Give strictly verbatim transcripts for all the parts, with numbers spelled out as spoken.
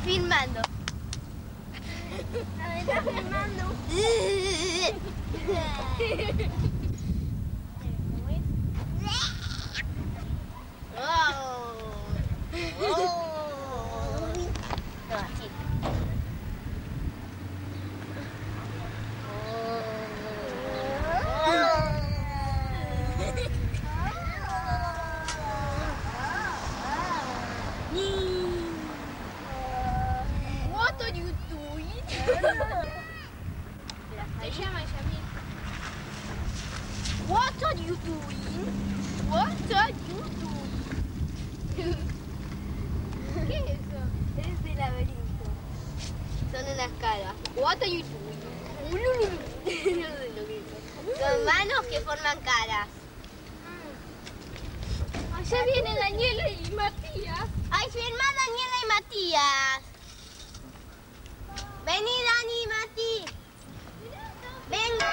filmando. Me está filmando. What are you doing? Se llama Yamil. What are you doing? What are you doing? ¿Qué es eso? Es el laberinto. Son unas caras. What are you doing? No sé lo que es. Son manos que forman caras. Allá vienen Daniela y Matías. ¡Ay, firma Daniela y Matías! Vení, Dani y Mati. Venga.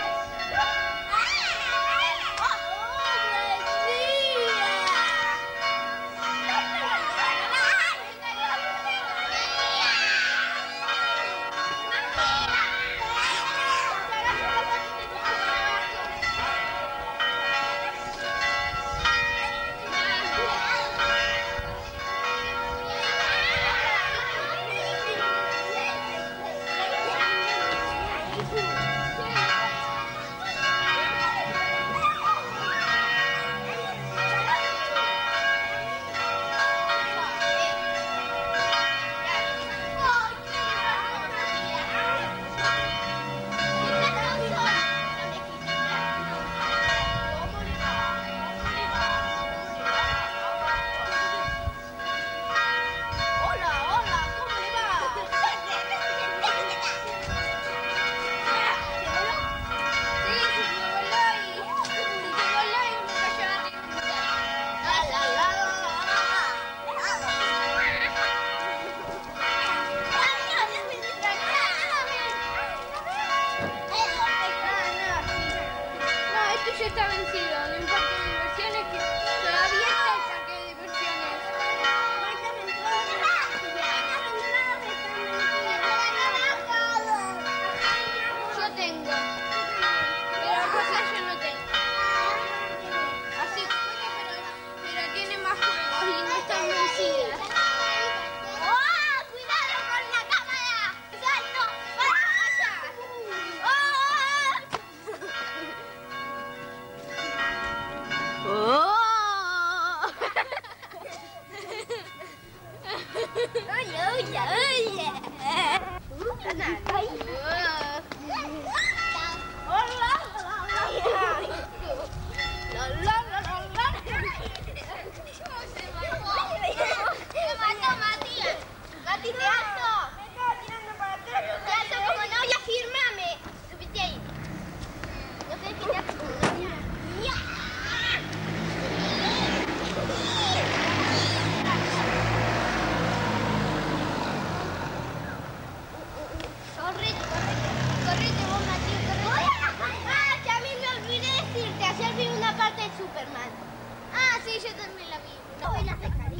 Ya está vencido, no importa diversiones que todavía está el parque de diversiones. Yo tengo, pero Rosa yo no tengo. Así que, pero, pero tiene más juegos y no están vencidas. Oye, oye, oye. Me mató Matías. Mati, te alzo. Me estaba tirando para atrás. Te alzo como novia, firmame. Subite ahí. No sé qué te hace como novia. Correte, correte, correte vos, Mati, correte. Ah, que a mí me olvidé decirte, ayer vi una parte de Superman. Ah, sí, yo también la vi. No, en la